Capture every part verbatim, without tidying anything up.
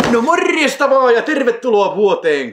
No morjesta vaan ja tervetuloa vuoteen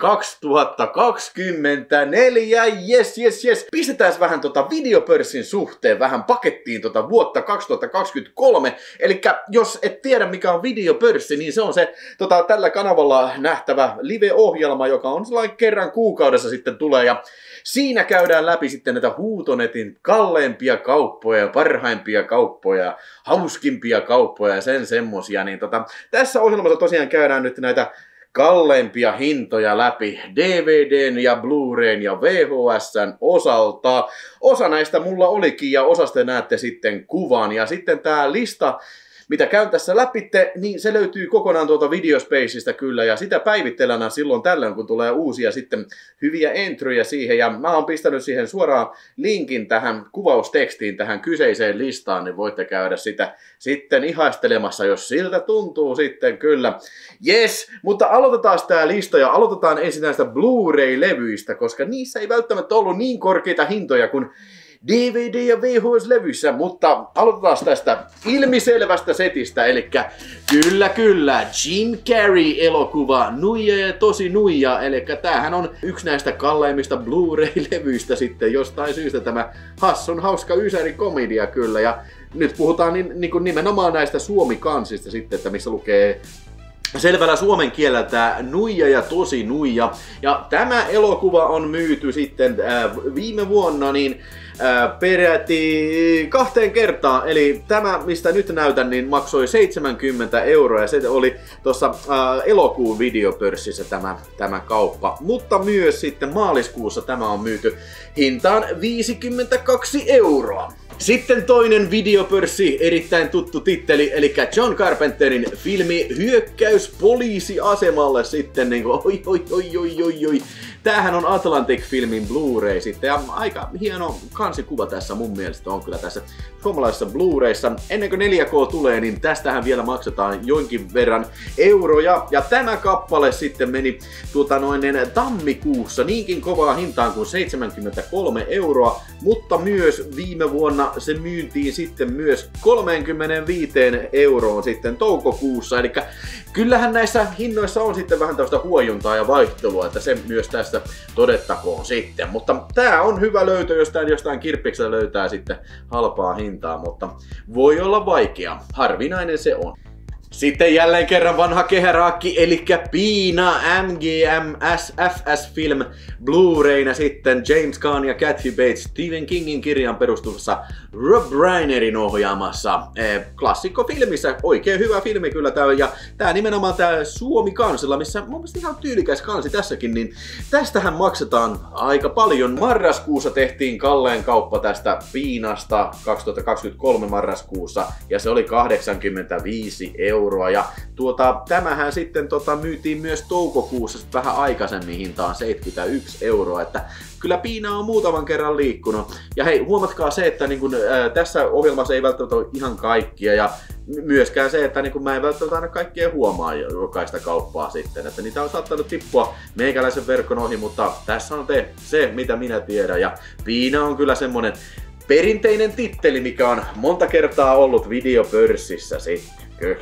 kaksituhattakaksikymmentäneljä. Jes, jes, jes. Pistetään vähän tota videopörssin suhteen vähän pakettiin tota vuotta kaksituhattakaksikymmentäkolme. Elikkä jos et tiedä mikä on videopörssi, niin se on se tota, tällä kanavalla nähtävä live-ohjelma, joka on sellainen kerran kuukaudessa sitten tulee. Ja siinä käydään läpi sitten näitä Huutonetin kalleimpia kauppoja, parhaimpia kauppoja, hauskimpia kauppoja ja sen semmosia. Niin tota, tässä ohjelmassa tosiaan käydään nyt näitä kalleimpia hintoja läpi D V D:n ja Blu-rayn ja V H S:n osalta. Osa näistä mulla olikin ja osasta näette sitten kuvan. Ja sitten tää lista, mitä käyn tässä läpi, niin se löytyy kokonaan tuolta Videospaceista kyllä, ja sitä päivittelänä silloin tällöin, kun tulee uusia sitten hyviä entryjä siihen, ja mä oon pistänyt siihen suoraan linkin tähän kuvaustekstiin, tähän kyseiseen listaan, niin voitte käydä sitä sitten ihaistelemassa, jos siltä tuntuu sitten kyllä. Yes, mutta aloitetaan tää lista, ja aloitetaan ensin näistä Blu-ray-levyistä, koska niissä ei välttämättä ollut niin korkeita hintoja kuin D V D- ja V H S-levyissä, mutta aloitetaan tästä ilmiselvästä setistä, eli kyllä kyllä, Jim Carrey-elokuva Nuija ja tosi nuija, eli tämähän on yksi näistä kalleimmista Blu-ray-levyistä sitten jostain syystä tämä hassun hauska ysärikomedia kyllä, ja nyt puhutaan niin, niin kuin nimenomaan näistä suomikansista sitten, että missä lukee selvällä suomen kielellä tää Nuija ja tosi nuija. Ja tämä elokuva on myyty sitten äh, viime vuonna niin äh, peräti kahteen kertaan. Eli tämä, mistä nyt näytän, niin maksoi seitsemänkymmentä euroa ja se oli tuossa äh, elokuun videopörssissä tämä, tämä kauppa. Mutta myös sitten maaliskuussa tämä on myyty hintaan viisikymmentäkaksi euroa. Sitten toinen videopörssi, erittäin tuttu titteli, eli John Carpenterin filmi Hyökkäys poliisiasemalle sitten niinku oi oi oi oi oi oi. Tämähän on Atlantic-filmin Blu-ray sitten ja aika hieno kansikuva tässä mun mielestä on kyllä tässä suomalaisessa Blu-rayssa. Ennen kuin neljä K tulee, niin tästähän vielä maksetaan jonkin verran euroja. Ja tämä kappale sitten meni tuota noin tammikuussa niinkin kovaa hintaan kuin seitsemänkymmentäkolme euroa, mutta myös viime vuonna se myyntiin sitten myös kolmekymmentäviisi euroon sitten toukokuussa. Eli kyllähän näissä hinnoissa on sitten vähän tällaista huojuntaa ja vaihtelua, että se myös tästä todettakoon sitten. Mutta tää on hyvä löytö, jos tää jostain kirppiksestä löytää sitten halpaa hintaa, mutta voi olla vaikea. Harvinainen se on. Sitten jälleen kerran vanha kehäraakki, eli Piina M G M S F S Film Blu-rayna sitten James Caan ja Kathy Bates Stephen Kingin kirjan perustuvassa Rob Reinerin ohjaamassa eh, klassikkofilmissä. Oikein hyvä filmi kyllä tää ja tää nimenomaan tää Suomi-kansilla, missä mun mielestä ihan tyylikäs kansi tässäkin, niin tästähän maksetaan aika paljon. Marraskuussa tehtiin kalleen kauppa tästä Piinasta kaksituhattakaksikymmentäkolme marraskuussa ja se oli kahdeksankymmentäviisi euroa. Ja tuota, tämähän sitten tota, myytiin myös toukokuussa vähän aikaisemmin hintaan seitsemänkymmentäyksi euroa, että kyllä Piina on muutaman kerran liikkunut. Ja hei, huomatkaa se, että niin kun, ää, tässä ohjelmassa ei välttämättä ole ihan kaikkia ja myöskään se, että niin kun mä en välttämättä aina kaikkea huomaa jokaista kauppaa sitten, että niitä on saattanut tippua meikäläisen verkon ohi, mutta tässä on te, se mitä minä tiedän ja Piina on kyllä semmonen perinteinen titteli, mikä on monta kertaa ollut videopörssissä sitten, kyllä.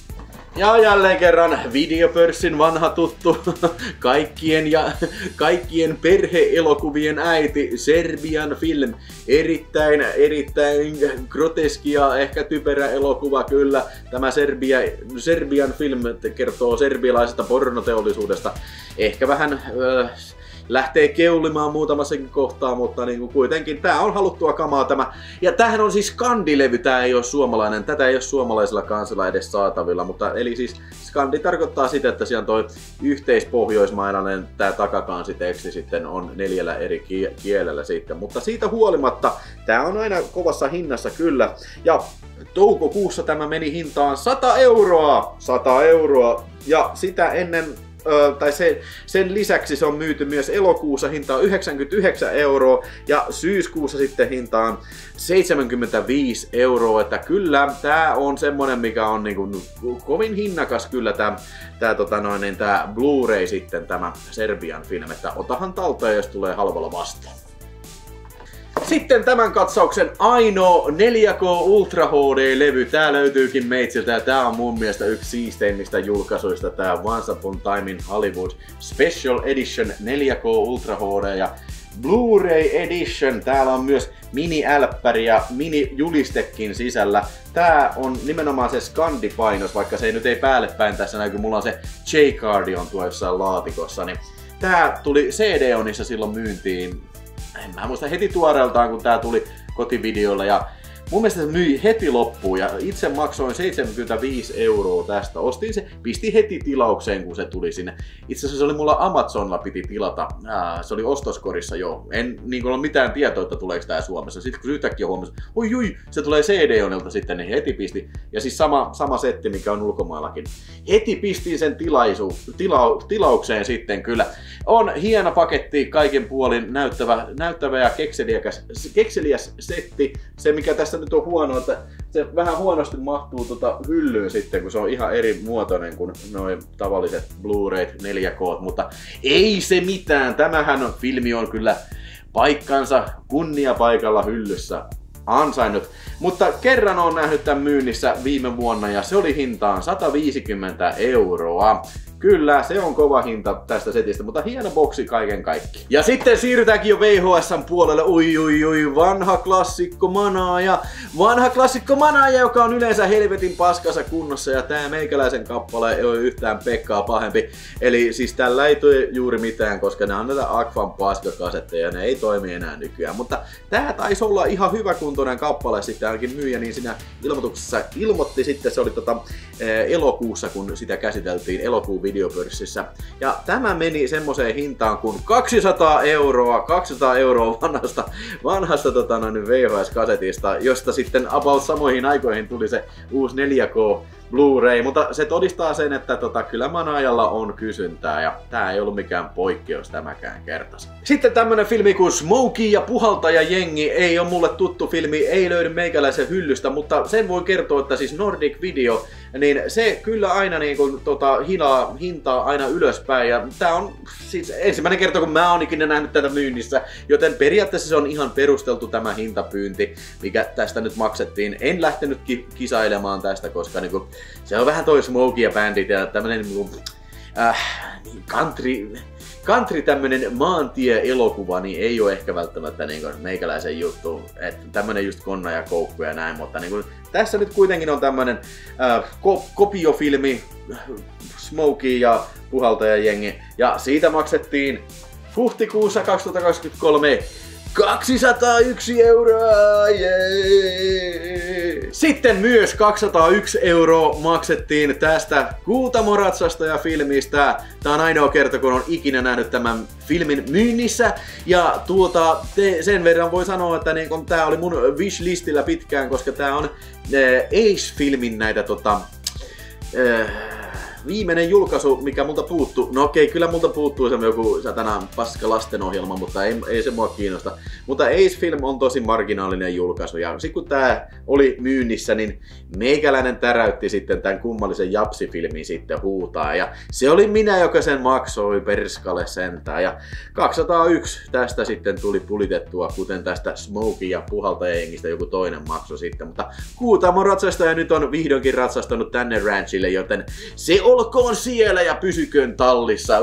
Ja jälleen kerran videopörssin vanha tuttu, kaikkien ja kaikkien perhe-elokuvien äiti, Serbian Film. Erittäin, erittäin groteski ja ehkä typerä elokuva kyllä. Tämä Serbia, Serbian Film kertoo serbialaisesta pornoteollisuudesta. Ehkä vähän Äh, lähtee keulimaan muutamassakin kohtaa, mutta niin kuin kuitenkin tää on haluttua kamaa tämä. Ja tämähän on siis skandilevy, tää ei ole suomalainen, tätä ei ole suomalaisella kansalla edes saatavilla, mutta eli siis skandi tarkoittaa sitä, että siellä on toi yhteispohjoismainen tää takakaansiteksti sitten on neljällä eri kielellä sitten, mutta siitä huolimatta tää on aina kovassa hinnassa kyllä. Ja toukokuussa tämä meni hintaan sata euroa, sata euroa ja sitä ennen Öö, tai se, sen lisäksi se on myyty myös elokuussa hintaan yhdeksänkymmentäyhdeksän euroa ja syyskuussa sitten hintaan seitsemänkymmentäviisi euroa, että kyllä tää on semmonen mikä on niinku kovin hinnakas kyllä tää, tää, tota noin, tää Blu-ray sitten tämä Serbian Film, että otahan talteen jos tulee halvalla vastaan. Sitten tämän katsauksen ainoa neljä K Ultra H D-levy. Tää löytyykin meitsiltä ja tää on mun mielestä yksi siisteimmistä julkaisuista. Tää Once Upon a Time in Hollywood Special Edition neljä K Ultra H D ja Blu-ray Edition. Täällä on myös mini-älppäri ja mini-julistekin sisällä. Tää on nimenomaan se skandipainos, vaikka se ei nyt ei päälle päin tässä näy, kun mulla on se J-cardi on tuo jossain laatikossa. Niin tää tuli C D-onissa silloin myyntiin. En mä muista heti tuoreeltaan, kun tää tuli kotivideolla. Ja mun mielestä se myi heti loppuun ja itse maksoin seitsemänkymmentäviisi euroa tästä. Ostin se, pisti heti tilaukseen kun se tuli sinne. Itse asiassa se oli mulla Amazonilla piti tilata. Ää, se oli ostoskorissa jo. En niin ole mitään tietoa, että tuleeko tää Suomessa. Sitten kun yhtäkkiä huomasin, oi oi, se tulee C D-onilta sitten, niin heti pisti. Ja siis sama, sama setti, mikä on ulkomaillakin. Heti pistin sen tilaisu, tila, tilaukseen sitten kyllä. On hieno paketti, kaiken puolin näyttävä, näyttävä ja kekseliäs, kekseliäs setti. Se mikä tässä nyt on huono, että se vähän huonosti mahtuu tota hyllyyn sitten, kun se on ihan eri muotoinen kuin noin tavalliset Blu-rayt neljä K, mutta ei se mitään. Tämähän on, filmi on kyllä paikkansa kunniapaikalla hyllyssä ansainnut. Mutta kerran on nähnyt tämän myynnissä viime vuonna ja se oli hintaan sata viisikymmentä euroa. Kyllä, se on kova hinta tästä setistä, mutta hieno boksi kaiken kaikki. Ja sitten siirrytäänkin jo V H S:n puolelle. Ui, ui, ui, vanha klassikko manaaja. Vanha klassikko manaaja, joka on yleensä helvetin paskassa kunnossa. Ja tää meikäläisen kappale ei ole yhtään Pekkaa pahempi. Eli siis tällä ei tule juuri mitään, koska ne on näitä Aquan paskakasetteja ja ne ei toimi enää nykyään. Mutta tää taisi olla ihan hyväkuntoinen kappale sitten ainakin myyjä, niin siinä ilmoituksessa ilmoitti sitten, se oli tota, eh, elokuussa, kun sitä käsiteltiin, elokuun videopörssissä. Ja tämä meni semmoiseen hintaan kuin kaksisataa euroa, kaksisataa euroa vanhasta, vanhasta tota, noin V H S-kasetista, josta sitten about samoihin aikoihin tuli se uusi neljä K Blu-ray, mutta se todistaa sen, että tota, kyllä manaajalla on kysyntää ja tää ei ollut mikään poikkeus tämäkään kertas. Sitten tämmönen filmi kuin Smokey ja puhaltaja jengi, ei ole mulle tuttu filmi, ei löydy meikäläisen hyllystä, mutta sen voi kertoa, että siis Nordic Video, niin se kyllä aina niin kuin, tota, hinaa, hintaa aina ylöspäin ja tää on siis ensimmäinen kerta kun mä oon ikinä nähnyt tätä myynnissä, joten periaatteessa se on ihan perusteltu tämä hintapyynti, mikä tästä nyt maksettiin. En lähtenyt ki kisailemaan tästä, koska niin kuin, se on vähän toi Smokey ja bändit ja tämmönen niin kuin, äh, country, country tämmönen maantie-elokuva, niin ei ole ehkä välttämättä niin kuin meikäläisen juttu. Että tämmönen just konna ja koukku ja näin, mutta niin kuin, tässä nyt kuitenkin on tämmönen äh, ko kopiofilmi, Smokey ja puhaltaja jengi, ja siitä maksettiin huhtikuussa kaksituhattakaksikymmentäkolme kaksisataayksi euroa, yeah. Sitten myös kaksisataayksi euroa maksettiin tästä Kuutamoratsasta ja filmistä. Tää on ainoa kerta, kun on ikinä nähnyt tämän filmin myynnissä. Ja tuota, te, sen verran voi sanoa, että niin kun tää oli mun wishlistillä pitkään, koska tää on äh, Ace-filmin näitä tota... Äh, viimeinen julkaisu, mikä multa puuttuu. No okei, kyllä multa puuttuu se joku satana paska lastenohjelma, mutta ei, ei se mua kiinnosta. Mutta Ace-film on tosi marginaalinen julkaisu. Ja sit kun tää oli myynnissä, niin meikäläinen täräytti sitten tämän kummallisen Japsi-filmin sitten huutaa. Ja se oli minä, joka sen maksoi perskale sentään. Ja kaksisataayksi tästä sitten tuli pulitettua, kuten tästä Smokey ja puhaltajajengistä joku toinen maksu sitten. Mutta Kuutamon ratsastaja nyt on vihdoinkin ratsastanut tänne ranchille, joten se olkoon siellä ja pysyköön tallissa.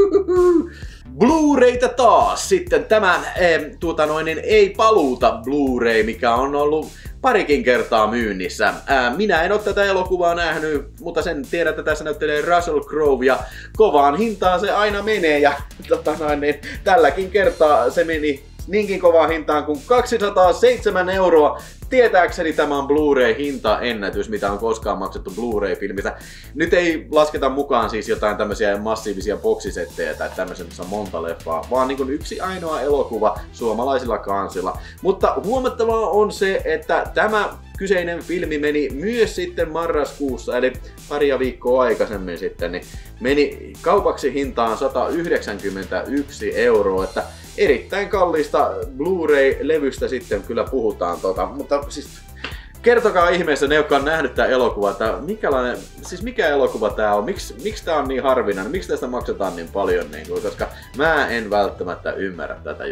Blu-rayta taas. Sitten tämä eh, tuota noin, ei paluuta Blu-ray, mikä on ollut parikin kertaa myynnissä. Ää, minä en ole tätä elokuvaa nähnyt, mutta sen tiedän, että tässä näyttelee Russell Crowe ja kovaan hintaan se aina menee. Ja tota noin, niin, tälläkin kertaa se meni niinkin kovaan hintaan kuin kaksisataaseitsemän euroa. Tietääkseni tämä on Blu-ray-hintaennätys, mitä on koskaan maksettu Blu-ray-filmistä. Nyt ei lasketa mukaan siis jotain tämmöisiä massiivisia boksisettejä tai tämmöisiä, missä on monta leffaa, vaan niin kuin yksi ainoa elokuva suomalaisilla kansilla. Mutta huomattavaa on se, että tämä kyseinen filmi meni myös sitten marraskuussa, eli paria viikkoa aikaisemmin sitten, niin meni kaupaksi hintaan sata yhdeksänkymmentäyksi euroa, että erittäin kalliista Blu-ray-levystä sitten kyllä puhutaan tota, mutta siis kertokaa ihmeessä ne, jotka on nähnyt tää elokuva, että mikälainen, siis mikä elokuva tää on, miksi, miksi tää on niin harvinainen, miksi tästä maksetaan niin paljon, niin kuin, koska mä en välttämättä ymmärrä tätä juttua.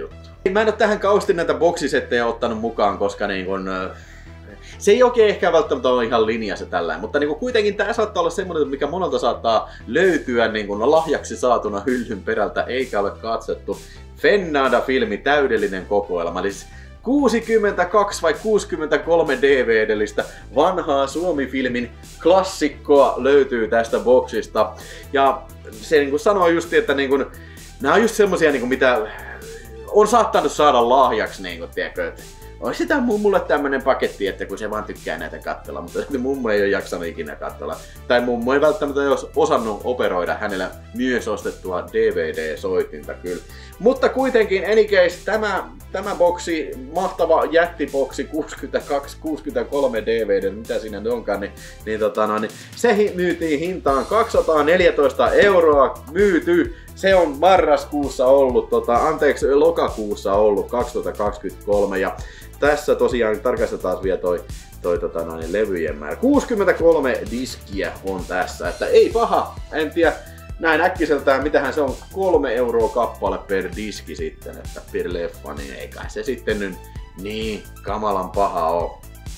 Mä en oo tähän kausti näitä boksisettejä ottanut mukaan, koska niin kun, se ei oikein ehkä välttämättä ole ihan linjassa tällä, mutta niin kuitenkin tää saattaa olla semmoinen, mikä monelta saattaa löytyä niin kun lahjaksi saatuna hyllyn perältä, eikä ole katsettu. Fennada-filmi, täydellinen kokoelma. Eli kuusikymmentäkaksi vai kuusikymmentäkolme D V D-listä vanhaa Suomi-filmin klassikkoa löytyy tästä boksista. Ja se niin kuin sanoo just, että niin kuin, nämä on just semmosia, niin kuin, mitä on saattanut saada lahjaksi, niin kuin, tiedätkö, että olisi tämä mummulle tämmönen paketti, että kun se vaan tykkää näitä katsella, mutta mummu ei ole jaksanut ikinä katsella. Tai mummu ei välttämättä olisi osannut operoida hänellä myös ostettua D V D-soitinta kyllä. Mutta kuitenkin, any case, tämä, tämä boksi, mahtava jättiboksi, kuusikymmentäkaksi kuusikymmentäkolme D V D, mitä siinä nyt onkaan, niin, niin, tota, no, niin se myytiin hintaan kaksisataaneljätoista euroa myyty. Se on marraskuussa ollut, tota, anteeksi, lokakuussa ollut kaksituhattakaksikymmentäkolme ja tässä tosiaan tarkastetaan vielä toi, toi tota, noin, levyjen määrä. kuusikymmentäkolme diskiä on tässä, että ei paha, en tiedä näin äkkiseltään mitähän se on, kolme euroa kappale per diski sitten, että per leffa, niin ei kai se sitten nyt niin kamalan paha oo.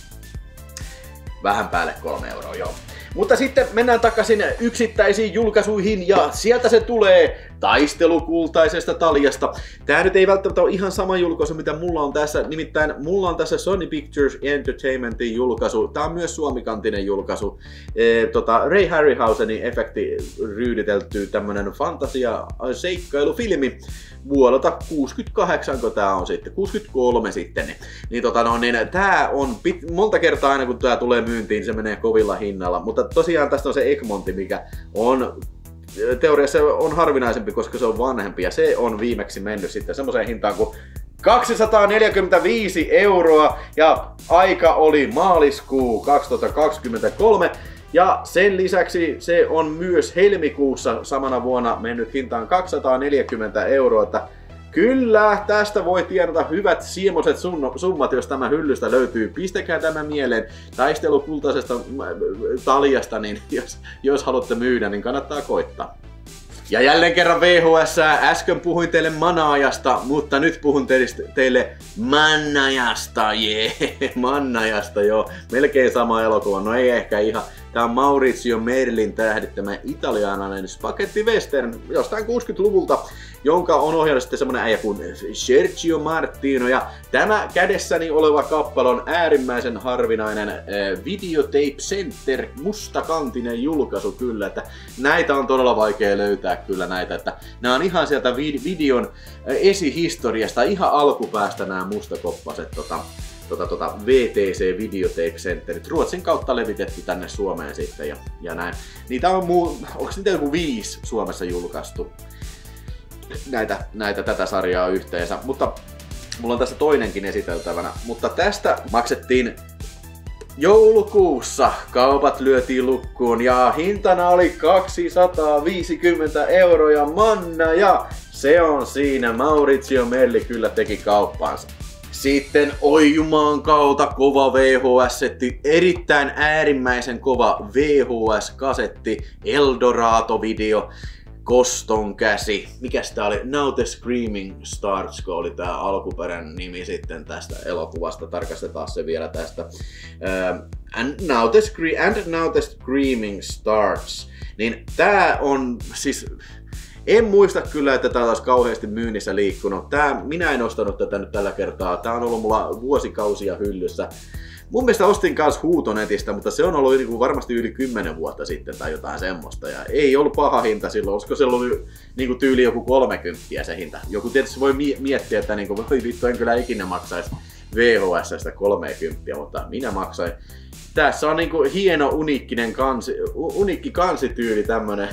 Vähän päälle kolme euroa, joo. Mutta sitten mennään takaisin yksittäisiin julkaisuihin ja sieltä se tulee taistelukultaisesta taljasta. Tää nyt ei välttämättä ole ihan sama julkaisu mitä mulla on tässä, nimittäin mulla on tässä Sony Pictures Entertainmentin julkaisu. Tää on myös suomikantinen julkaisu. E, tota, Ray Harryhausenin efekti ryyditelty tämmönen fantasia seikkailufilmi vuodelta kuusikymmentäkahdeksan, kun tää on sitten, kuusikymmentäkolme sitten. Niin, niin, tota, no, niin tää on pit, monta kertaa aina kun tää tulee myyntiin, se menee kovilla hinnalla. Mutta tosiaan tästä on se Egmonti, mikä on teoriassa on harvinaisempi, koska se on vanhempi ja se on viimeksi mennyt sitten semmoiseen hintaan kuin kaksisataaneljäkymmentäviisi euroa ja aika oli maaliskuu kaksituhattakaksikymmentäkolme ja sen lisäksi se on myös helmikuussa samana vuonna mennyt hintaan kaksisataaneljäkymmentä euroa, että kyllä, tästä voi tienata hyvät siemoset summat, jos tämä hyllystä löytyy. Pistäkää tämä mieleen taistelukultaisesta taljasta, niin jos, jos haluatte myydä, niin kannattaa koittaa. Ja jälleen kerran V H S, äsken puhuin teille Manaajasta, mutta nyt puhun teille Mannajasta, jee, yeah. Mannajasta joo, melkein sama elokuva, no ei ehkä ihan. Tää on Maurizio Merlin tähdittämä italialainen spaghetti western jostain kuusikymmentäluvulta, jonka on ohjannut sitten semmonen äijä kuin Sergio Martino. Ja tämä kädessäni oleva kappale on äärimmäisen harvinainen äh, Videotape Center mustakantinen julkaisu kyllä, että näitä on todella vaikea löytää kyllä näitä, että nämä on ihan sieltä videon äh, esihistoriasta, ihan alkupäästä nämä mustakoppaset tota, Tota, tota, V T C Videotape Centerit, Ruotsin kautta levitetty tänne Suomeen sitten ja, ja näin. Niitä on muu, onko niitä joku viisi Suomessa julkaistu näitä, näitä tätä sarjaa yhteensä, mutta mulla on tässä toinenkin esiteltävänä, mutta tästä maksettiin joulukuussa, kaupat lyötiin lukkuun ja hintana oli kaksisataaviisikymmentä euroa manna ja se on siinä, Maurizio Merli kyllä teki kauppaansa. Sitten oi jumaan kautta kova V H S-setti, erittäin äärimmäisen kova V H S-kasetti, Eldorado-video, Koston käsi. Mikäs tää oli? Now the Screaming Starts, kun oli tää alkuperäinen nimi sitten tästä elokuvasta. Tarkastetaan se vielä tästä. Uh, and, now the scre- and Now the Screaming Starts. Niin tää on siis... En muista kyllä, että tää olisi kauheasti myynnissä liikkunut. Tää, minä en ostanut tätä nyt tällä kertaa. Tää on ollut mulla vuosikausia hyllyssä. Mun mielestä ostin kans Huutonetistä, mutta se on ollut niin varmasti yli kymmenen vuotta sitten tai jotain semmoista. Ja ei ollut paha hinta silloin, olisiko se ollut niin kuin tyyli joku kolmekymppiä se hinta. Joku tietysti voi miettiä, että niin kuin, voi vittu, en kyllä ikinä maksaisi V H S:stä kolmekymppiä, mutta minä maksain. Tässä on niin kuin hieno uniikkinen kansi, uniikki kansityyli tämmönen.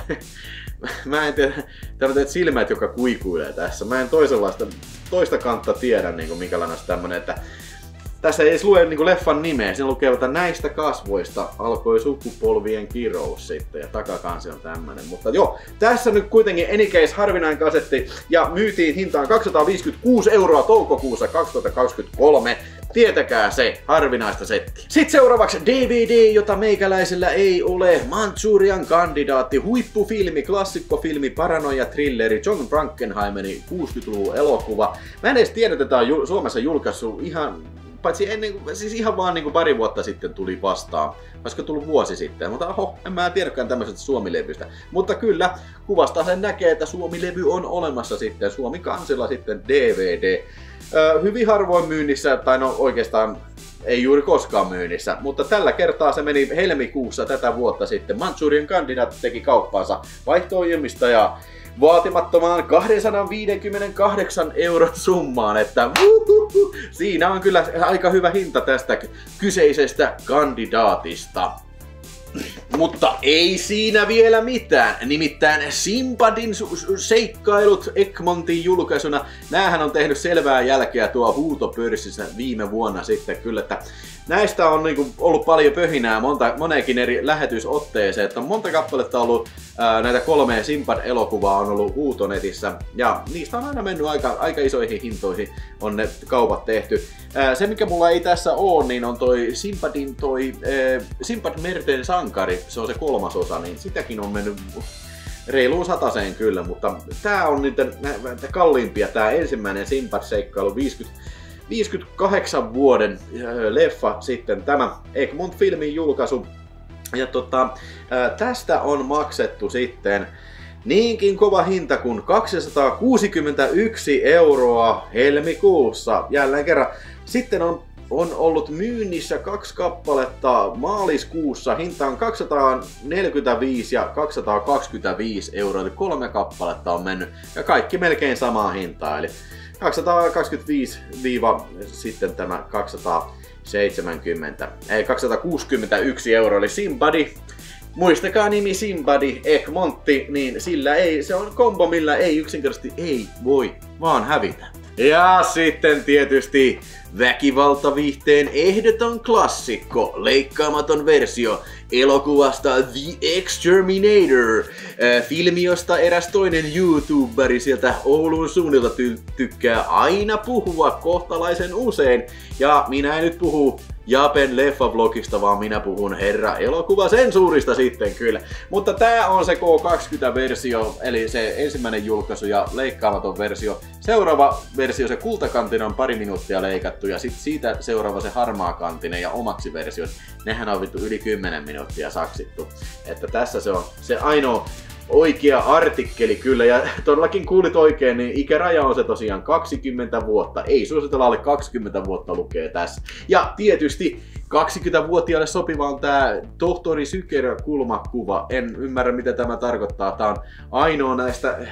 Mä en tiedä, tämmöiset silmät, joka kuikuilee tässä. Mä en toisenlaista, toista kantta tiedä, niin kuin minkälainen on tämmönen, että tässä ei edes lue niin kuin leffan nimeä. Siinä lukee, että näistä kasvoista alkoi sukupolvien kirous sitten ja takakansi on tämmönen. Mutta joo, tässä nyt kuitenkin any case harvinainen kasetti ja myytiin hintaan kaksisataaviisikymmentäkuusi euroa toukokuussa kaksituhattakaksikymmentäkolme. Tietäkää se, harvinaista settiä. Sitten seuraavaksi D V D, jota meikäläisellä ei ole. Manchurian kandidaatti, huippufilmi, klassikkofilmi, paranoia, thrilleri, John Frankenheimerin kuusikymmentäluvun elokuva. Mä en edes tiedä, että tää on Suomessa julkaissut ihan, paitsi ennen, siis ihan vaan niin kuin pari vuotta sitten tuli vastaan. Olisiko tullut vuosi sitten, mutta oho, en mä tiedäkään tämmöisestä Suomi-levystä. Mutta kyllä, kuvasta sen näkee, että Suomi-levy on olemassa sitten, Suomi-kansilla sitten D V D. Öö, hyvin harvoin myynnissä, tai no oikeastaan ei juuri koskaan myynnissä, mutta tällä kertaa se meni helmikuussa tätä vuotta sitten. Manchurian kandidaatti teki kauppaansa vaihto-ohjelmista ja vaatimattomaan kaksisataaviisikymmentäkahdeksan euron summaan, että uhuhu, siinä on kyllä aika hyvä hinta tästä kyseisestä kandidaatista. Mutta ei siinä vielä mitään, nimittäin Sinbadin seikkailut Egmontin julkaisuna, näähän on tehnyt selvää jälkeä tuo huutopörssissä viime vuonna sitten kyllä, että näistä on niinku ollut paljon pöhinää monta, moneenkin eri lähetysotteeseen, että monta kappaletta on ollut ää, näitä kolmea Sinbad-elokuvaa on ollut huutonetissä ja niistä on aina mennyt aika, aika isoihin hintoihin on ne kaupat tehty. Ää, se mikä mulla ei tässä oo, niin on toi Sinbadin toi ää, Sinbad Merten sankari, se on se kolmas osa, niin sitäkin on mennyt reiluun sataseen kyllä, mutta tää on niitä kalliimpia, tää ensimmäinen Sinbad-seikkailu viisikymmentäkahdeksan vuoden leffa sitten tämä Egmont-filmin julkaisu. Ja tota, tästä on maksettu sitten niinkin kova hinta kuin kaksisataakuusikymmentäyksi euroa helmikuussa. Jälleen kerran. Sitten on, on ollut myynnissä kaksi kappaletta maaliskuussa. Hinta on kaksisataaneljäkymmentäviisi ja kaksisataakaksikymmentäviisi euroa. Eli kolme kappaletta on mennyt ja kaikki melkein samaa hintaa. Eli kaksisataakaksikymmentäviisi sitten tämä kaksisataaseitsemänkymmentä, ei kaksisataakuusikymmentäyksi euroa, eli Sinbadi. Muistakaa nimi Sinbadi, Egmontti, niin sillä ei, se on kombo, millä ei yksinkertaisesti ei voi vaan hävitä. Ja sitten tietysti väkivaltaviihteen ehdoton klassikko, leikkaamaton versio elokuvasta The Exterminator, äh, filmi, josta eräs toinen YouTuberi sieltä Oulun suunnilta ty- tykkää aina puhua kohtalaisen usein. Ja minä en nyt puhu Japen leffa-vlogista, vaan minä puhun herra elokuvasensuurista sitten kyllä. Mutta tää on se K kaksikymmentä-versio, eli se ensimmäinen julkaisu ja leikkaamaton versio. Seuraava versio, se kultakantinen on pari minuuttia leikattu ja sit siitä seuraava se harmaakantinen ja omaksi versiot. Nehän on vittu yli kymmenen minuuttia saksittu. Että tässä se on se ainoa oikea artikkeli kyllä, ja todellakin kuulit oikein, niin ikäraja on se tosiaan kaksikymmentä vuotta. Ei suositella alle kaksikymmentä vuotta lukee tässä. Ja tietysti kaksikymmentävuotiaille sopiva on tää tohtori Sykerö kulmakuva. En ymmärrä mitä tämä tarkoittaa. Tää on ainoa näistä äh,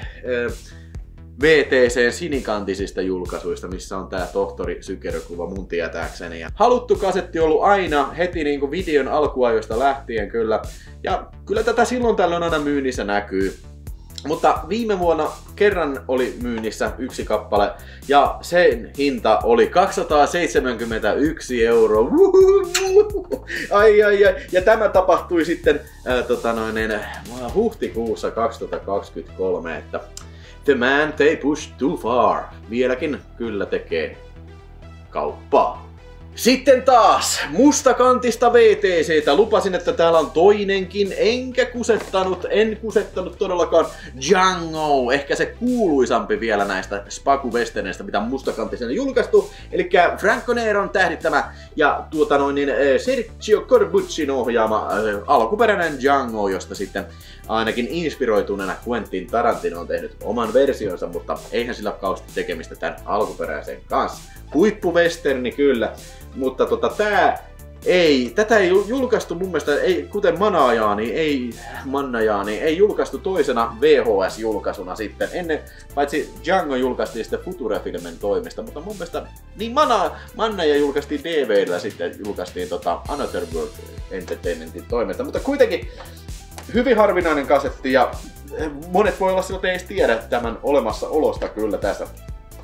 V T C:n sinikantisista julkaisuista, missä on tää tohtori Sykerö-kuva mun tietääkseni. Ja haluttu kasetti on ollut aina heti niinku videon alkuajoista lähtien kyllä. Ja kyllä tätä silloin tällöin aina myynnissä näkyy. Mutta viime vuonna kerran oli myynnissä yksi kappale ja sen hinta oli kaksisataaseitsemänkymmentäyksi euroa. Ai ai ai. Ja tämä tapahtui sitten ää, tota noin, huhtikuussa kaksituhattakaksikymmentäkolme, että the man they push too far. Vieläkin kyllä tekee kauppaa. Sitten taas mustakantista V T C:tä. Lupasin, että täällä on toinenkin, enkä kusettanut, en kusettanut todellakaan Django. Ehkä se kuuluisampi vielä näistä Spaku-westerneistä, mitä mustakantisena julkaistu. Eli Franco Neron tähdittämä ja tuota noin, niin Sergio Corbuccin ohjaama äh, alkuperäinen Django, josta sitten ainakin inspiroituneena Quentin Tarantino on tehnyt oman versionsa, mutta eihän sillä ole kauheasti tekemistä tämän alkuperäisen kanssa. Huippuwesterni kyllä, mutta tota tää ei, tätä ei julkaistu mun mielestä, ei, kuten Manajaani, ei, Mannajaani, ei julkaistu toisena V H S-julkaisuna sitten, ennen, paitsi Django julkaistiin sitten Future-filmen toimesta, mutta mun mielestä, niin Mana, Mannaja julkaistiin D V D:llä sitten, julkaistiin tota Another World Entertainmentin toimesta, mutta kuitenkin hyvin harvinainen kasetti ja monet voi olla silloin, että ei edes tiedä tämän olemassaolosta kyllä tästä.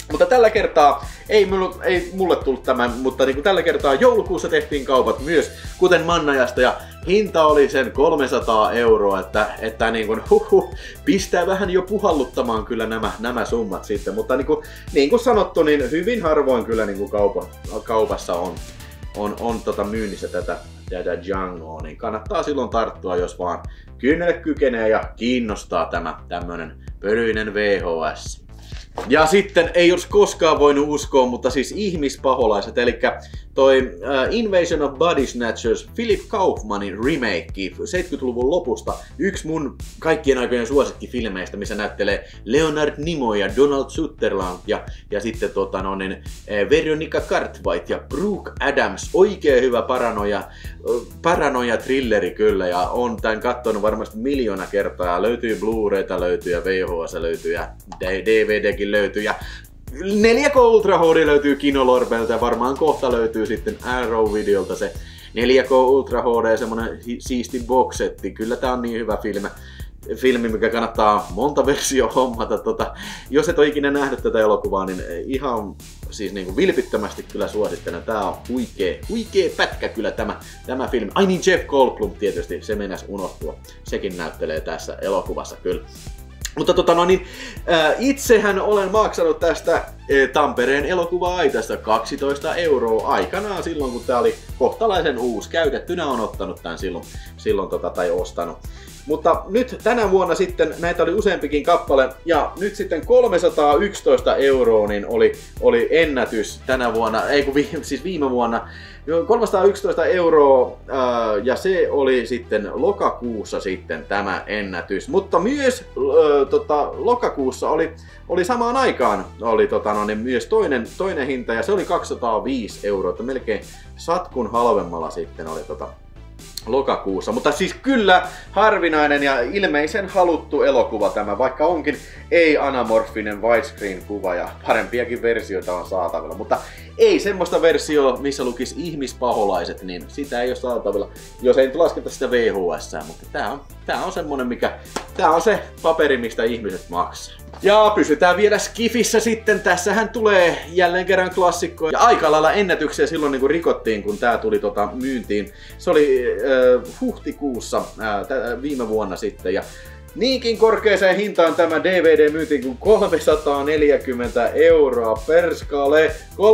Mutta tällä kertaa, ei mulle, ei mulle tullut tämän, mutta niin kuin tällä kertaa joulukuussa tehtiin kaupat myös, kuten Mannajasta, ja hinta oli sen kolmesataa euroa, että, että niin kuin, huhhuh, pistää vähän jo puhalluttamaan kyllä nämä, nämä summat sitten. Mutta niin kuin, niin kuin sanottu, niin hyvin harvoin kyllä niin kuin kaupa, kaupassa on, on, on tota myynnissä tätä, tätä Djangoa, niin kannattaa silloin tarttua, jos vaan kynnelle kykenee ja kiinnostaa tämä tämmönen pölyinen V H S. Ja sitten ei olisi koskaan voinut uskoa, mutta siis ihmispaholaiset, eli toi uh, Invasion of Body Snatchers, Philip Kaufmanin remake seitsemänkymmentäluvun lopusta, yksi mun kaikkien aikojen suosikkifilmeistä, missä näyttelee Leonard Nimoy ja Donald Sutherland ja, ja sitten tota, no, niin, Veronica Cartwright ja Brooke Adams, oikein hyvä paranoja, paranoja thrilleri kyllä, ja on tän kattonut varmasti miljoona kertaa, löytyy Blu-rayta, löytyy ja V H S löytyy ja D V Dkin löytyy ja neljä K Ultra H D löytyy Kinolorbelta ja varmaan kohta löytyy sitten Arrow-videolta se neljä K Ultra H D, semmonen siisti boxetti. Kyllä tää on niin hyvä filmi, filmi mikä kannattaa monta versio hommata. Tota, jos et ole ikinä nähnyt tätä elokuvaa, niin ihan siis niinku vilpittömästi kyllä suosittelen. Tää on huikee, huikee pätkä kyllä tämä, tämä filmi. Ai niin, Jeff Goldblum tietysti, se mennäs unohtua. Sekin näyttelee tässä elokuvassa kyllä. Mutta tota no niin, äh, itsehän olen maksanut tästä äh, Tampereen elokuva-aitasta kaksitoista euroa aikanaan silloin, kun tää oli kohtalaisen uusi. Käytettynä on ottanut tän silloin, silloin tota, tai ostanut. Mutta nyt tänä vuonna sitten näitä oli useampikin kappale ja nyt sitten kolmesataayksitoista euroa niin oli, oli ennätys tänä vuonna, ei kun vi, siis viime vuonna. kolmesataayksitoista euroa ää, ja se oli sitten lokakuussa sitten tämä ennätys. Mutta myös ää, tota, lokakuussa oli, oli samaan aikaan oli tota, no, niin myös toinen, toinen hinta ja se oli kaksisataaviisi euroa, että melkein satkun halvemmalla sitten oli tota, lokakuussa. Mutta siis kyllä harvinainen ja ilmeisen haluttu elokuva tämä, vaikka onkin ei-anamorfinen widescreen-kuva ja parempiakin versioita on saatavilla. Mutta ei semmoista versiota, missä lukisi ihmispaholaiset, niin sitä ei ole saatavilla, jos ei nyt lasketa sitä V H S, mutta tää on, tää on semmonen, mikä, tää on se paperi, mistä ihmiset maksaa. Ja pysytään vielä Skifissä sitten, tässähän tulee jälleen kerran klassikko. Ja aika lailla ennätyksiä silloin niin kun rikottiin, kun tää tuli tota myyntiin. Se oli äh, huhtikuussa äh, viime vuonna sitten. Ja niinkin korkeaseen hintaan tämä D V D myytiin kuin kolmesataaneljäkymmentä euroa perskale.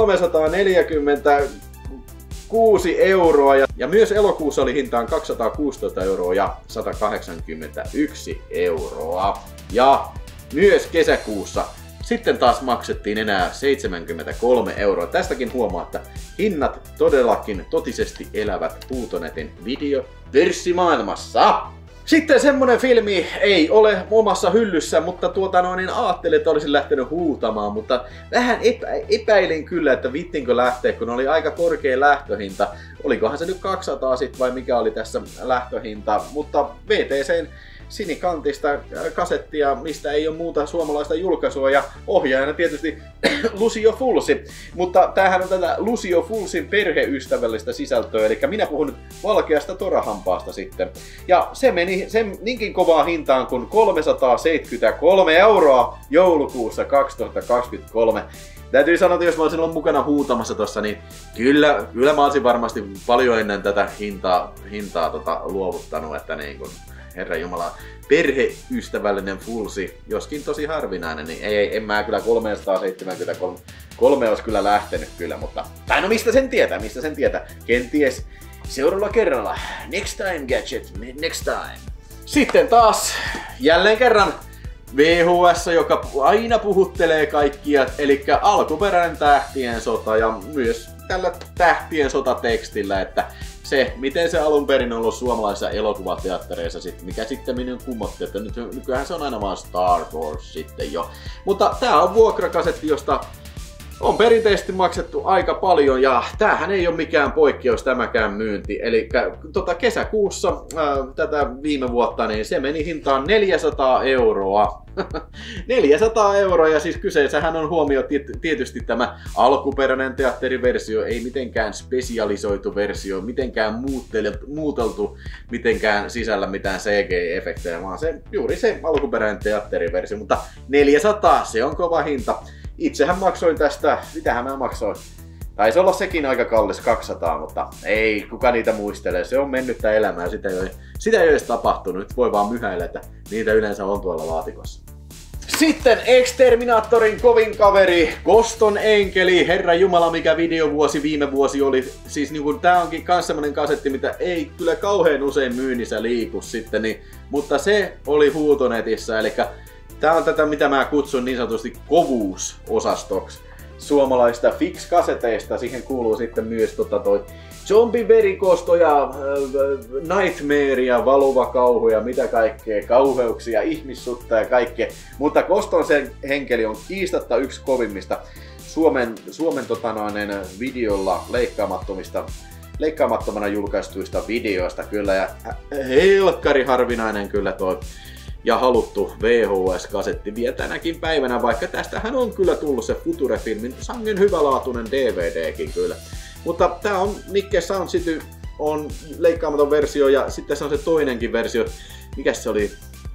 kolmesataaneljäkymmentäkuusi euroa. Ja, ja myös elokuussa oli hintaan kaksisataakuusitoista euroa ja sata kahdeksankymmentäyksi euroa. Ja myös kesäkuussa sitten taas maksettiin enää seitsemänkymmentäkolme euroa. Tästäkin huomaa, että hinnat todellakin totisesti elävät Plutonetin videopörssimaailmassa. Sitten semmonen filmi ei ole omassa hyllyssä, mutta tuota noin, niin ajattelin, että olisin lähtenyt huutamaan, mutta vähän epä, epäilin kyllä, että vittinkö lähteä, kun oli aika korkea lähtöhinta. Olikohan se nyt kaksisataa sit vai mikä oli tässä lähtöhinta, mutta V T C:n sinikantista kasettia, mistä ei ole muuta suomalaista julkaisua ja ohjaajana tietysti Lucio Fulci. Mutta tämähän on tätä Lucio Fulcin perheystävällistä sisältöä, eli minä puhun nyt valkeasta torahampaasta sitten. Ja se meni sen niinkin kovaa hintaan kuin kolmesataaseitsemänkymmentäkolme euroa joulukuussa kaksituhattakaksikymmentäkolme. Täytyy sanoa, että jos mä olisin ollut mukana huutamassa tossa, niin kyllä, kyllä mä olisin varmasti paljon ennen tätä hintaa, hintaa tota, luovuttanut, että niin kun Herranjumala, perheystävällinen Fulci, joskin tosi harvinainen, niin ei, en mä kyllä kolmesataaseitsemänkymmentäkolme kolme olisi kyllä lähtenyt kyllä, mutta tai no mistä sen tietää, mistä sen tietää, kenties seuraavalla kerralla, next time gadget, next time. Sitten taas jälleen kerran V H S, joka aina puhuttelee kaikkia, eli alkuperäinen Tähtien sota ja myös tällä Tähtien sota-tekstillä, että se, miten se alun perin on ollut suomalaisissa elokuvateattereissa, sit, mikä sitten minun kumotti, että nyt, nykyään se on aina vaan Star Wars sitten jo. Mutta tää on vuokrakasetti, josta on perinteisesti maksettu aika paljon ja tämähän ei ole mikään poikkeus tämäkään myynti. Eli tota, kesäkuussa ää, tätä viime vuotta niin se meni hintaan neljäsataa euroa. neljäsataa euroa ja siis kyseessähän on huomio tietysti tämä alkuperäinen teatteriversio, ei mitenkään spesialisoitu versio, mitenkään muuteltu, mitenkään sisällä mitään C G-efektejä, vaan se, juuri se alkuperäinen teatteriversio, mutta neljäsataa se on kova hinta. itsehän maksoin tästä, mitähän mä maksoin? Taisi olla sekin aika kallis, kaksisataa, mutta ei, kuka niitä muistelee. Se on mennyttä elämää, sitä ei ole, sitä ei ole edes tapahtunut. Nyt voi vaan myhäillä, että niitä yleensä on tuolla laatikossa. Sitten Exterminatorin kovin kaveri, Koston enkeli, herra jumala mikä videovuosi viime vuosi oli. Siis niin tää onkin kans semmonen kasetti, mitä ei kyllä kauhean usein myynnissä liiku sitten, niin, mutta se oli huutonetissä, eli tää on tätä mitä mä kutsun niin sanotusti kovuusosastoksi suomalaista Fix-kaseteista. Siihen kuuluu sitten myös tota toi zombiverikosto ja äh, Nightmare ja valuva kauhu ja mitä kaikkea, kauheuksia, ihmissutta ja kaikkea. Mutta Koston sen henkeli on kiistatta yksi kovimmista Suomen, Suomen tota noinen, videolla leikkaamattomista, leikkaamattomana julkaistuista videoista kyllä. Ja helkkari harvinainen kyllä toi ja haluttu V H S-kasetti vielä tänäkin päivänä, vaikka tästähän on kyllä tullut se Future-filmin sangen hyvälaatuinen D V D:kin kyllä. Mutta tää on Nikke Sound City on leikkaamaton versio ja sitten se on se toinenkin versio. Mikäs se oli?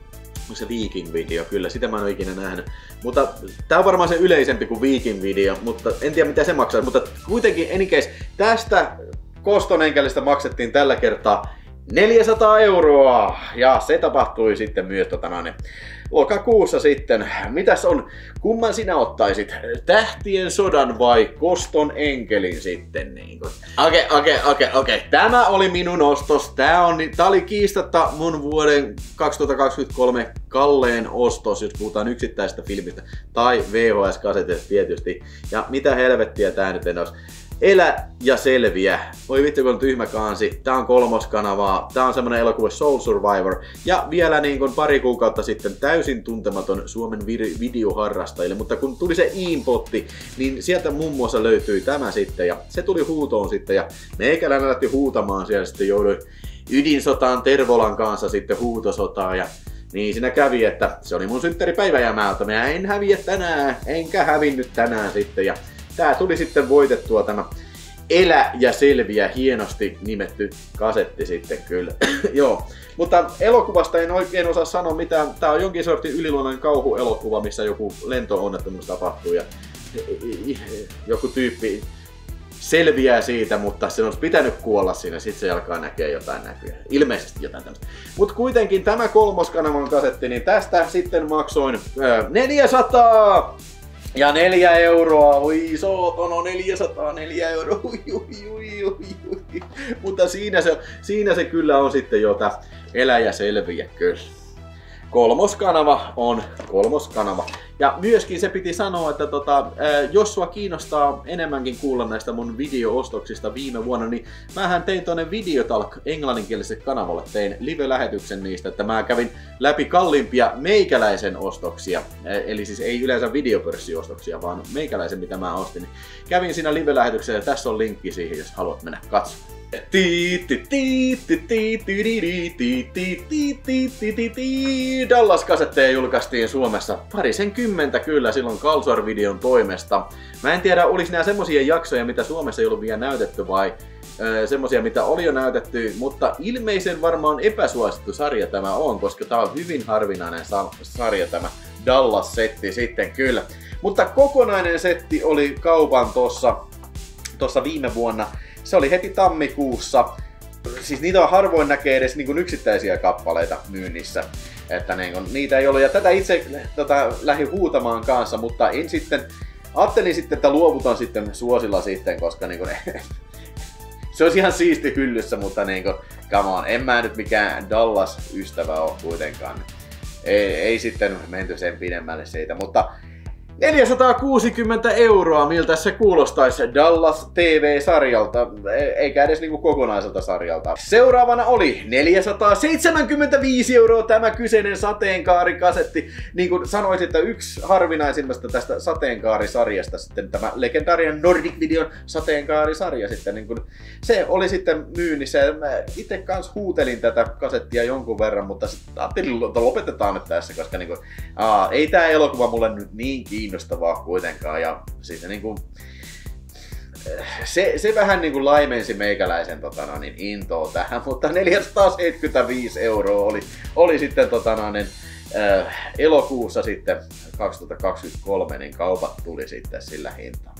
Se Viking-video, kyllä, sitä mä en ole ikinä nähnyt. Mutta tää on varmaan se yleisempi kuin Viking-video, mutta en tiedä mitä se maksaa. Mutta kuitenkin anycase, tästä Koston enkelistä maksettiin tällä kertaa neljäsataa euroa ja se tapahtui sitten myös tota noin, lokakuussa sitten. Mitäs on, kumman sinä ottaisit? Tähtien sodan vai Koston enkelin sitten? Niin okei, okei, okei, okei. Tämä oli minun ostos. Tää, on, tää oli kiistatta mun vuoden kaksituhattakaksikymmentäkolme kalleen ostos, jos puhutaan yksittäisestä filmistä. Tai V H S-kasetista tietysti. Ja mitä helvettiä tää nyt en olisi. Elä ja selviä. Oi vittu kun on tyhmä kansi. Tää on kolmoskanavaa. Tää on semmonen elokuva Soul Survivor. Ja vielä niin kuin pari kuukautta sitten täysin tuntematon Suomen videoharrastajille. Mutta kun tuli se Iimpotti, niin sieltä muun muassa löytyi tämä sitten. Ja se tuli huutoon sitten. Ja meikäläinen lähti huutamaan siellä sitten jouduin ydinsotaan Tervolan kanssa sitten huutosotaan. Ja niin siinä kävi, että se oli mun synttäripäivä ja mä, mä en häviä tänään. Enkä hävinnyt tänään sitten. Ja tää tuli sitten voitettua tämä Elä ja selviä hienosti nimetty kasetti sitten kyllä. Joo, mutta elokuvasta en oikein osaa sanoa mitään. Tää on jonkin sortin yliluonnollinen kauhuelokuva, missä joku lento-onnettomuus tapahtuu ja joku tyyppi selviää siitä, mutta sen olisi pitänyt kuolla siinä, sit se alkaa näkee jotain näkyä. Ilmeisesti jotain tämmöistä. Mut kuitenkin tämä kolmoskanavan kasetti, niin tästä sitten maksoin ää, neljäsataa! Ja neljä euroa, oi sootono, neljäsataaneljä euroa, ui, ui, ui, ui, ui. Mutta siinä se, siinä se kyllä on sitten jota elä ja selviä kyllä. Kolmoskanava on kolmoskanava. Ja myöskin se piti sanoa, että tota, jos sua kiinnostaa enemmänkin kuulla näistä mun video-ostoksista viime vuonna, niin mähän tein tuonne Videotalk englanninkieliselle kanavalle, tein live-lähetyksen niistä, että mä kävin läpi kalliimpia meikäläisen ostoksia, eli siis ei yleensä videopörssiostoksia, vaan meikäläisen mitä mä ostin. Kävin siinä live-lähetyksessä ja tässä on linkki siihen, jos haluat mennä katsomaan. Dallas-kasetteja julkaistiin Suomessa parisenkymmentä kyllä silloin Kalsuar-videon toimesta. Mä en tiedä, olis nää semmosia jaksoja, mitä Suomessa ei ollut vielä näytetty vai äh, semmosia, mitä oli jo näytetty, mutta ilmeisen varmaan epäsuosittu sarja tämä on, koska tää on hyvin harvinainen sa sarja tämä Dallas-setti sitten kyllä. Mutta kokonainen setti oli kaupan tossa, tossa viime vuonna. Se oli heti tammikuussa. Siis niitä on harvoin näkee edes niin kuin yksittäisiä kappaleita myynnissä. Että niin kuin, niitä ei ollut. Ja tätä itse tota, lähdin huutamaan kanssa, mutta en sitten, ajattelin sitten, että luovutan sitten suosilla sitten, koska niin kuin, se olisi ihan siisti hyllyssä, mutta niin kuin, come on, en mä nyt mikään Dallas-ystävä ole kuitenkaan. Ei, ei sitten menty sen pidemmälle siitä, mutta neljäsataakuusikymmentä euroa, miltä se kuulostaisi Dallas T V-sarjalta, eikä edes niinku kokonaiselta sarjalta. Seuraavana oli neljäsataaseitsemänkymmentäviisi euroa tämä kyseinen sateenkaarikasetti. Niin kuin sanoisin, että yksi harvinaisimmasta tästä sateenkaarisarjasta sitten tämä legendaarinen Nordic Videon sateenkaarisarja sitten niin kuin, se oli sitten myynnissä. Mä itse kans huutelin tätä kasettia jonkun verran, mutta sitten ajattelin, että lopetetaan nyt tässä, koska niin kuin, aa, ei tää elokuva mulle nyt niin kiinnostavaa kuitenkaan. Ja siis niin kuin, se, se vähän niin kuin laimensi meikäläisen tota, no, niin intoa tähän, mutta neljäsataaseitsemänkymmentäviisi euroa oli, oli sitten tota, no, niin, äh, elokuussa sitten kaksituhattakaksikymmentäkolme niin kaupat tuli sitten sillä hintaan.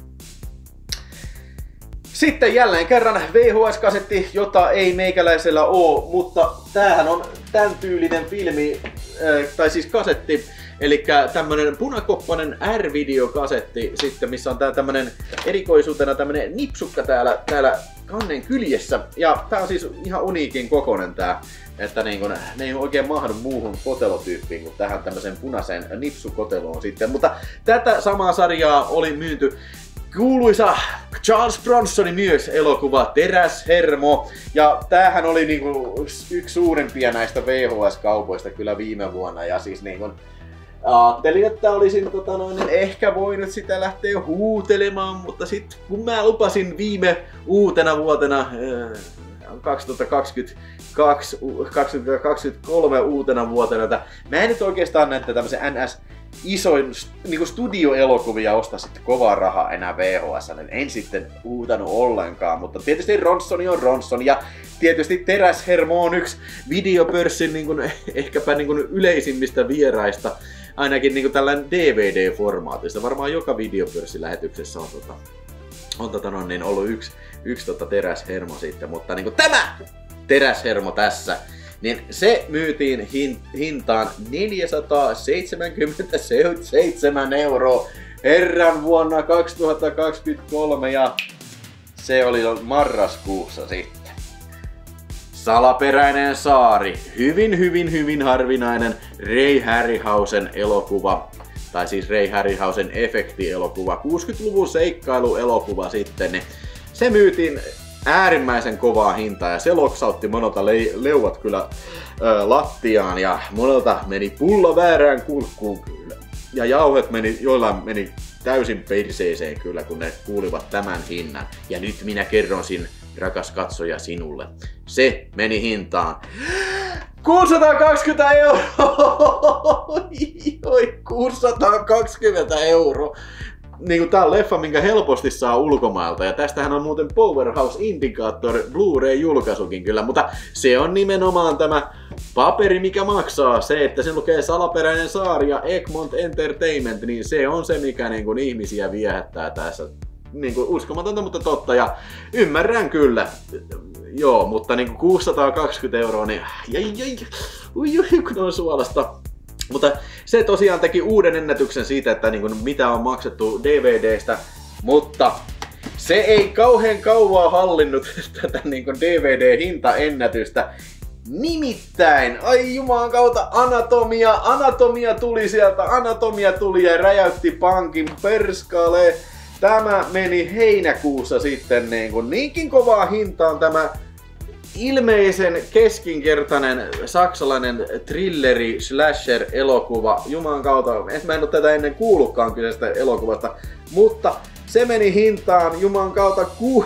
Sitten jälleen kerran V H S-kasetti, jota ei meikäläisellä oo, mutta tämähän on tämän tyylinen filmi, äh, tai siis kasetti, eli tämmönen punakoppanen R-videokasetti, sitten, missä on tää tämmönen erikoisuutena tämmönen nipsukka täällä, täällä kannen kyljessä. Ja tää on siis ihan uniikin kokonen tää, että niin kun, ne ei oikein mahdu muuhun kotelotyyppiin kuin tähän tämmöiseen punaiseen nipsukoteloon sitten. Mutta tätä samaa sarjaa oli myyty kuuluisa Charles Bronsonin myös elokuva Teräshermo. Ja tämähän oli niinku yksi suurimpia näistä V H S-kaupoista kyllä viime vuonna. Ja siis niinku ajattelin, että olisin tota noin, niin ehkä voinut sitä lähteä huutelemaan, mutta sit kun mä lupasin viime uutena vuotena äh, kaksituhattakaksikymmentäkaksi kaksituhattakaksikymmentäkolme uutena vuotena, että mä en nyt oikeastaan näitä tämmösen N S isoin niinku studioelokuvia osta sitten kovaa rahaa enää V H S, niin en sitten uutanut ollenkaan, mutta tietysti Ronson on Ronson ja tietysti Teräshermo on yksi videopörssin niin kuin, ehkäpä niin kuin yleisimmistä vieraista, ainakin niin kuin tällainen D V D-formaatista. Varmaan joka videopörssilähetyksessä on, tota, on tota, no, niin ollut yksi, yksi tota, Teräshermo sitten, mutta niin kuin tämä Teräshermo tässä, niin se myytiin hin, hintaan neljäsataaseitsemänkymmentäseitsemän euroa herran vuonna kaksituhattakaksikymmentäkolme ja se oli marraskuussa sitten. Salaperäinen saari. Hyvin, hyvin, hyvin harvinainen Ray Harryhausen elokuva. Tai siis Ray Harryhausen efektielokuva. kuusikymmentäluvun seikkailuelokuva sitten. Niin se myytiin äärimmäisen kovaa hintaa ja se loksautti monelta le- leuat kyllä ö, lattiaan ja monelta meni pulla väärään kurkkuun kyllä. Ja jauhet meni, joillain meni täysin perseeseen kyllä, kun ne kuulivat tämän hinnan. Ja nyt minä kerron sin, rakas katsoja, sinulle. Se meni hintaan kuusisataakaksikymmentä euroa! Oi, kuusisataakaksikymmentä euroa! Niinku tää on leffa, minkä helposti saa ulkomailta, ja tästähän on muuten Powerhouse Indicator Blu-ray-julkaisukin kyllä, mutta se on nimenomaan tämä paperi, mikä maksaa. Se, että se lukee Salaperäinen saari ja Egmont Entertainment, niin se on se, mikä niinku ihmisiä viehättää tässä. Niinku uskomatonta, mutta totta, ja ymmärrän kyllä. Joo, mutta niinku kuusisataakaksikymmentä euroa, niin jai, jai, ui, ui, kun on suolasta. Mutta se tosiaan teki uuden ennätyksen siitä, että niin kuin mitä on maksettu D V D:stä, mutta se ei kauhean kauaa hallinnut tätä niin kuin D V D-hintaennätystä. Nimittäin, ai jumalan kautta, Anatomia, Anatomia tuli sieltä, Anatomia tuli ja räjäytti pankin, perskale. Tämä meni heinäkuussa sitten niin kuin niinkin kovaa hintaan tämä ilmeisen keskinkertainen saksalainen thrilleri slasher elokuva. Jumalan kautta, mä en ole tätä ennen kuullutkaan kyseistä elokuvasta, mutta se meni hintaan jumalan kautta ku,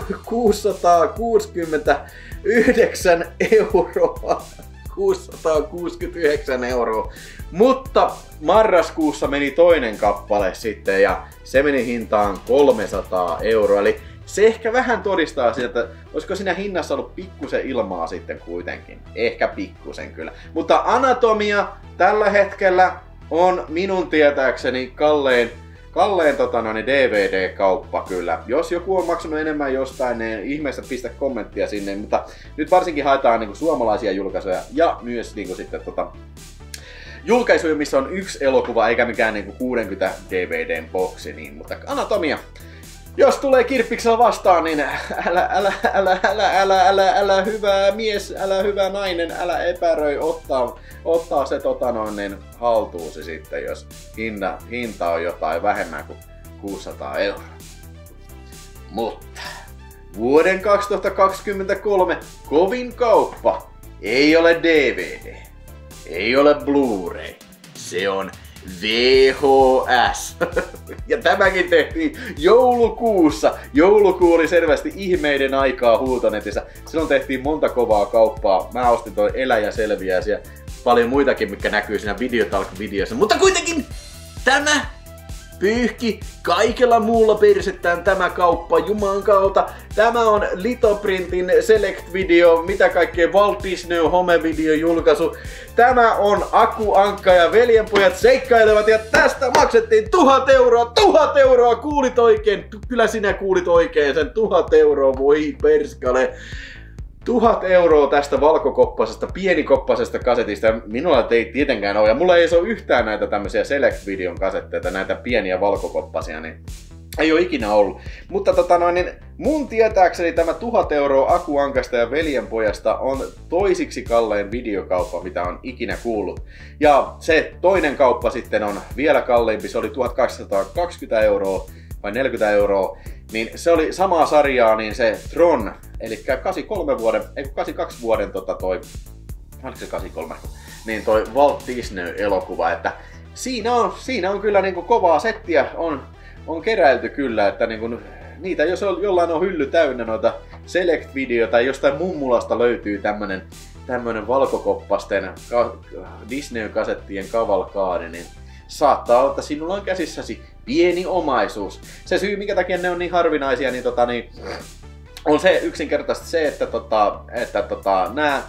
kuusisataakuusikymmentäyhdeksän euroa. kuusisataakuusikymmentäyhdeksän euroa. Mutta marraskuussa meni toinen kappale sitten ja se meni hintaan kolmesataa euroa. Eli se ehkä vähän todistaa siitä, että olisiko siinä hinnassa ollut pikkusen ilmaa sitten kuitenkin. Ehkä pikkusen kyllä. Mutta Anatomia tällä hetkellä on minun tietääkseni kallein, kallein tota, no, niin D V D-kauppa kyllä. Jos joku on maksanut enemmän jostain, niin ihmeessä pistä kommenttia sinne. Mutta nyt varsinkin haetaan niin kuin suomalaisia julkaisuja ja myös niin kuin, sitten tota, julkaisuja, missä on yksi elokuva eikä mikään niin kuin kuusikymmentä D V D:n boksi. Niin, mutta Anatomia. Jos tulee kirppiksellä vastaan, niin älä, älä, älä, älä, älä, älä, älä hyvä mies, älä hyvä nainen, älä epäröi ottaa, ottaa se tota noin, niin haltuusi sitten, jos hinta, hinta on jotain vähemmän kuin kuusisataa euroa. Mutta vuoden kaksituhattakaksikymmentäkolme kovin kauppa ei ole D V D, ei ole Blu-ray, se on V H S. Ja tämäkin tehtiin joulukuussa. Joulukuu oli selvästi ihmeiden aikaa huutonetissä. Silloin tehtiin monta kovaa kauppaa. Mä ostin toi Elä ja selviää ja paljon muitakin, mitkä näkyy siinä Videotalk-videossa. Mutta kuitenkin tämä pyyhki kaikella muulla persettään tämä kauppa, juman kautta. Tämä on Litoprintin Select-video, mitä kaikkea Walt Disney home-video julkaisu. Tämä on Aku Ankka ja veljenpojat seikkailevat ja tästä maksettiin tuhat euroa, tuhat euroa, kuulit oikein, kyllä sinä kuulit oikein sen tuhat euroa, voi perskale. Tuhat euroa tästä valkokoppasesta, pienikoppasesta kasetista. Minulla ei tietenkään ole, ja mulla ei ole yhtään näitä tämmöisiä Select-videon kasetteita, näitä pieniä valkokoppasia, niin ei ole ikinä ollut. Mutta tota noin, niin mun tietääkseni tämä tuhat euroa Aku Ankasta ja veljenpojasta on toisiksi kallein videokauppa, mitä on ikinä kuullut. Ja se toinen kauppa sitten on vielä kalleimpi, se oli tuhatkaksisataakaksikymmentä euroa vai neljäkymmentä euroa. Niin se oli samaa sarjaa, niin se Tron, eli kahdeksankymmentäkolme vuoden, ei kahdeksankymmentäkaksi vuoden tota toi, oliko se kahdeksankymmentäkolme, niin toi Walt Disney-elokuva, että siinä on, siinä on kyllä niinku kovaa settiä, on, on keräilty kyllä, että niinku, niitä jos on, jollain on hylly täynnä noita Select-videoita tai jostain mummulasta löytyy tämmönen, tämmönen valkokoppasten Disney-kasettien kavalkaadi, niin saattaa olla, että sinulla on käsissäsi pieni omaisuus. Se syy, minkä takia ne on niin harvinaisia, niin, tota, niin on se yksinkertaisesti se, että, tota, että tota, nää,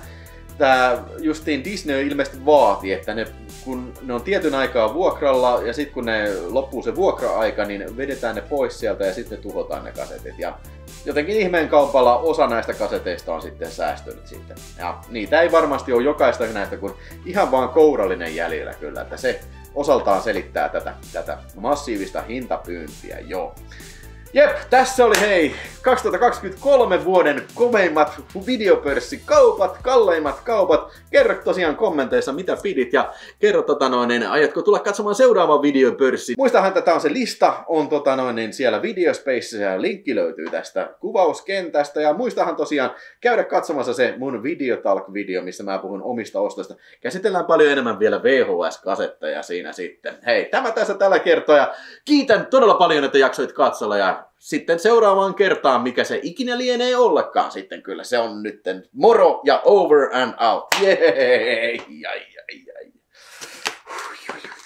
tää justiin Disney ilmeisesti vaati, että ne, kun ne on tietyn aikaa vuokralla ja sitten kun ne loppuu se vuokra-aika, niin vedetään ne pois sieltä ja sitten tuhotaan ne kasetit. Ja jotenkin ihmeen kaupalla osa näistä kaseteista on sitten säästynyt sitten. Ja niitä ei varmasti ole jokaista näistä kuin ihan vaan kourallinen jäljellä kyllä, että se osaltaan selittää tätä, tätä massiivista hintapyyntiä, joo. Jep, tässä oli hei kaksituhattakaksikymmentäkolme vuoden komeimmat videopörssikaupat, kalleimmat kaupat. Kerro tosiaan kommenteissa mitä pidit ja kerro tota noin, aiotko tulla katsomaan seuraavan videopörssin. Muistahan, että tää on se lista, on tota noin, siellä Videospacessa ja linkki löytyy tästä kuvauskentästä. Ja muistahan tosiaan käydä katsomassa se mun Videotalk-video, missä mä puhun omista ostoista. Käsitellään paljon enemmän vielä V H S-kasetteja siinä sitten. Hei, tämä tässä tällä kertaa ja kiitän todella paljon, että jaksoit katsella ja sitten seuraavaan kertaan, mikä se ikinä lienee ollakaan sitten kyllä. Se on nytten moro ja over and out. Jee! Jai, jai, jai.